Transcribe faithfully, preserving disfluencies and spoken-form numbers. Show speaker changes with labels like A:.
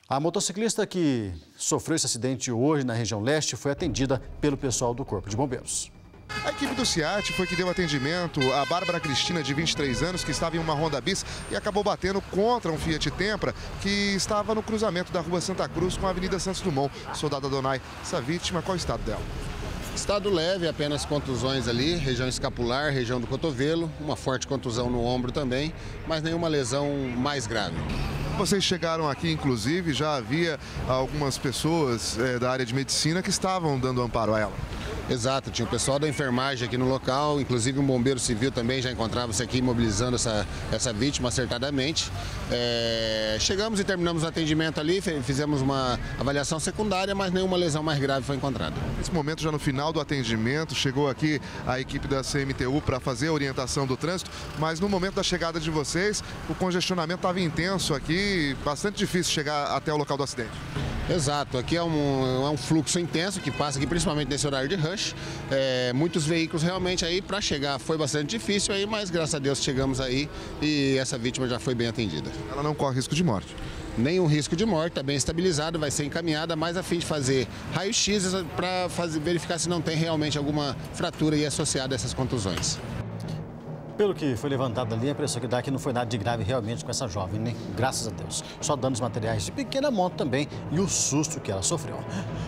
A: A motociclista que sofreu esse acidente hoje na região leste foi atendida pelo pessoal do Corpo de Bombeiros.
B: A equipe do SEAT foi que deu atendimento à Bárbara Cristina, de vinte e três anos, que estava em uma Honda Bis e acabou batendo contra um Fiat Tempra que estava no cruzamento da Rua Santa Cruz com a Avenida Santos Dumont. Soldado Adonai, essa vítima, qual é o estado dela?
C: Estado leve, apenas contusões ali, região escapular, região do cotovelo, uma forte contusão no ombro também, mas nenhuma lesão mais grave.
B: Vocês chegaram aqui, inclusive, já havia algumas pessoas é, da área de medicina que estavam dando amparo a ela.
C: Exato, tinha o pessoal da enfermagem aqui no local, inclusive um bombeiro civil também já encontrava-se aqui mobilizando essa, essa vítima acertadamente. É, chegamos e terminamos o atendimento ali, fizemos uma avaliação secundária, mas nenhuma lesão mais grave foi encontrada.
B: Nesse momento, já no final do atendimento, chegou aqui a equipe da C M T U para fazer a orientação do trânsito, mas no momento da chegada de vocês, o congestionamento estava intenso aqui, bastante difícil chegar até o local do acidente.
C: Exato, aqui é um, é um fluxo intenso que passa aqui principalmente nesse horário de rush. É, muitos veículos realmente aí para chegar foi bastante difícil aí, mas graças a Deus chegamos aí e essa vítima já foi bem atendida.
B: Ela não corre risco de morte?
C: Nenhum risco de morte, está bem estabilizada, vai ser encaminhada, mas a fim de fazer raio-x para verificar se não tem realmente alguma fratura aí associada a essas contusões.
A: Pelo que foi levantado ali, a impressão que dá é que não foi nada de grave realmente com essa jovem, né? Graças a Deus. Só danos materiais de pequena monta também e o susto que ela sofreu.